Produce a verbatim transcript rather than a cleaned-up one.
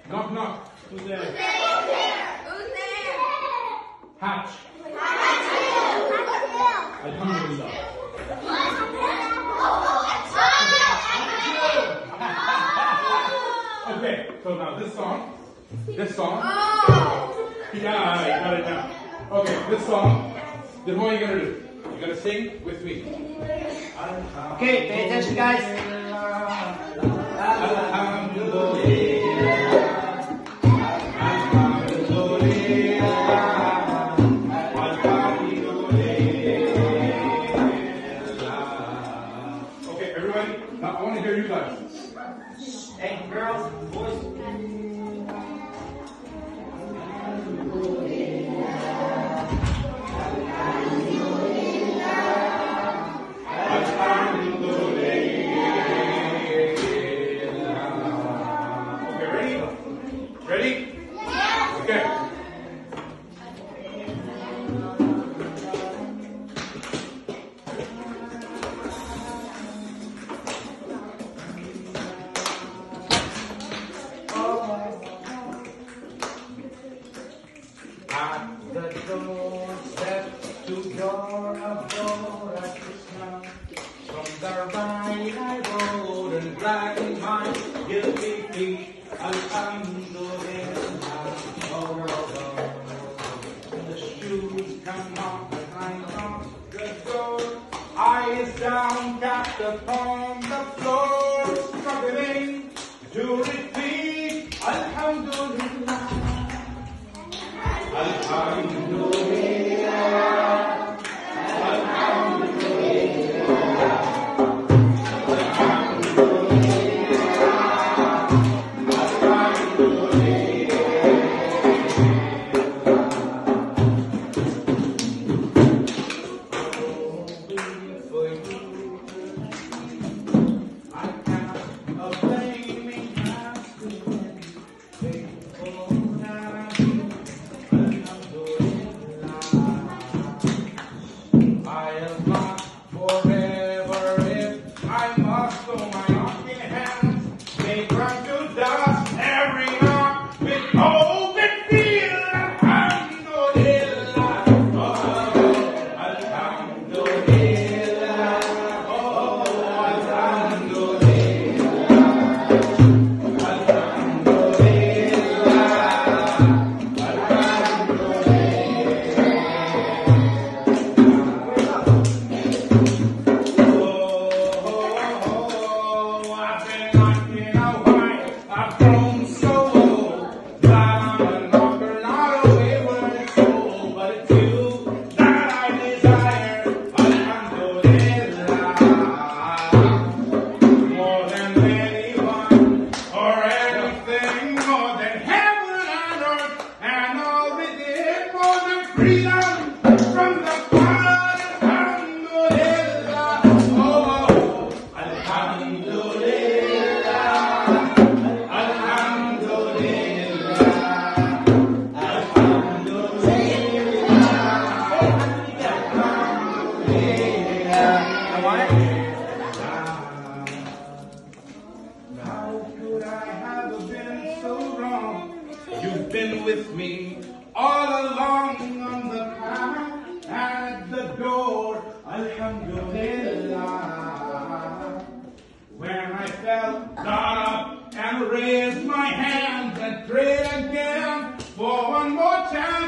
Knock, knock. Who's there? Who's there? Who's there? Hatch. Alhamdulillah. Okay, so now this song, this song. Oh! Yeah, you got it now. Okay, this song. Then what are you gonna do? You're gonna sing with me. Okay, pay attention, guys. Okay, everybody, now I want to hear you guys. Hey, girls, boys. Ready? Yeah. Okay. At the doorstep to your abode at Krishna. From the right I rode and black in my guilty feet. Alhamdulillah, oh, oh, oh. The shoes come off behind off the door. Eyes down, tapped upon the floor, struggling to repeat. Alhamdulillah, Alhamdulillah, Alhamdulillah. You've been with me all along on the path at the door. Alhamdulillah. When I fell, got up and raised my hands and prayed again for one more chance.